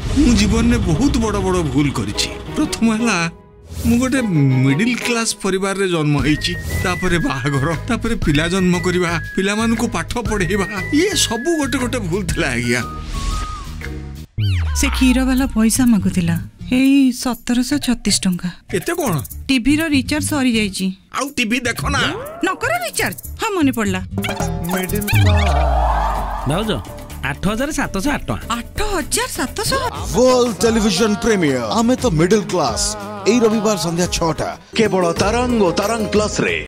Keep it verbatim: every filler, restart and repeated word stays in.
मु जीवन में बहुत बड़ बड़ भूल करिछि। प्रथम हला मु गोटे मिडिल क्लास परिवार रे जन्म होईछि, तापरे बाहाघर, तापरे पिला जन्म करबा, पिला मान को पाठ पढ़ेबा, ये सब गोटे गोटे भूल थिला आज्ञा। से क्षीर वाला पैसा मागुतिला एई सत्रह सौ छत्तीस टंका। एते कोन? टीवी रो रिचार्ज सरी जाईछि। आउ टीवी देखो ना। न करो रिचार्ज। हां मने पड़ला। मिडिल क्लास दाउजो आठ हजार सात सौ आठ टका। आठ हजार सात सौ वर्ल्ड टेलीविजन प्रीमियर आमे तो मिडिल क्लास। एई रविवार संध्या छटा केवल तरंग और तरंग प्लस रे।